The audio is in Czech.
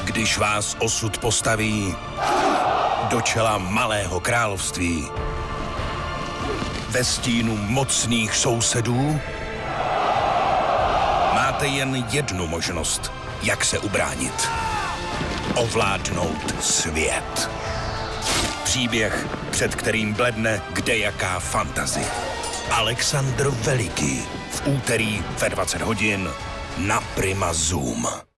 Když vás osud postaví do čela malého království, ve stínu mocných sousedů, máte jen jednu možnost, jak se ubránit. Ovládnout svět. Příběh, před kterým bledne kdejaká fantazie. Alexandr Veliký v úterý ve 20 hodin na Prima Zoom.